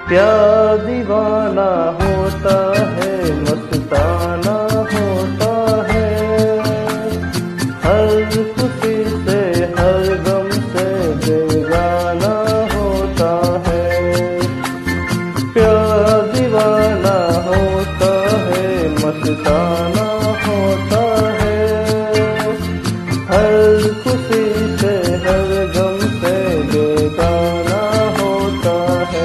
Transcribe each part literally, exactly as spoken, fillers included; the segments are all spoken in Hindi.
प्यार दीवाना होता है, मस्ताना होता है, हर खुशी से हर गम से बेगाना होता है। प्यार दीवाना होता है, मस्ताना होता है, हर खुशी से हर गम से बेगाना होता है।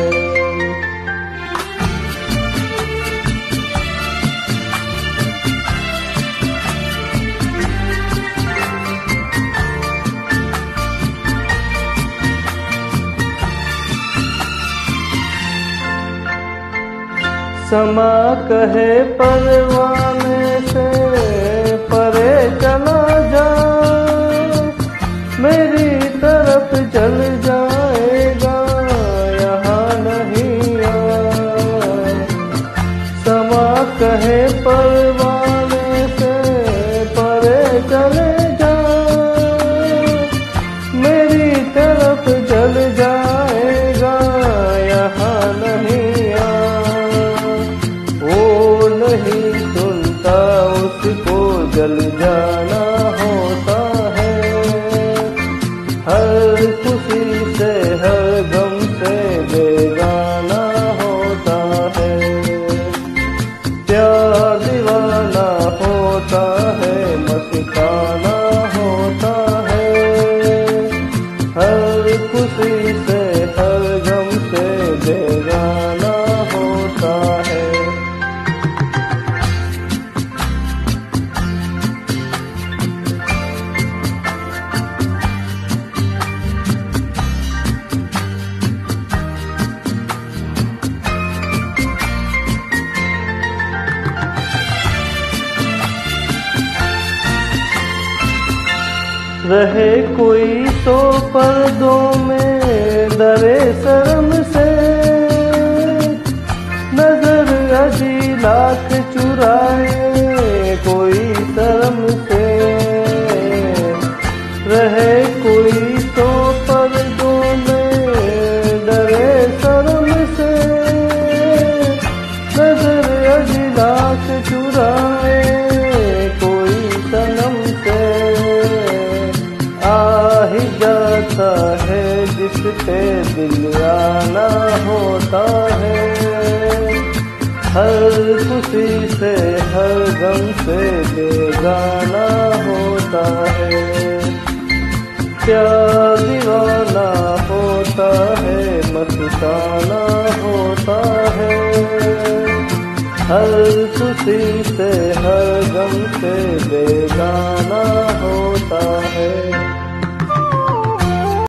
समा कहे परवाने से परे चला जा, मेरी तरफ चल जाएगा यहाँ नहीं आ। समा कहे परवाने से परे चले जा, मेरी तरफ चल जाएगा यहाँ नहीं आ। वो नहीं सुनता उसको जल जाना होता है, हर खुशी से हर गम से बेगाना होता है। प्यार दीवाना होता है, मस्ताना होता है, हर खुशी से हर गम से बेगाना होता है। रहे कोई तो पर्दों में डरे शर्म से, नजर अजी लाख चुराए कोई शर्म से। रहे कोई तो पर्दों में डरे शर्म से, नजर अजी लाख चुराए कोई सनम से। आ ही जाता है जिस पे दिल आना होता है, हर खुशी से हर गम से बेगाना होता है। प्यार दीवाना होता है, मस्ताना होता है, हर खुशी से हर गम से बेगाना होता है।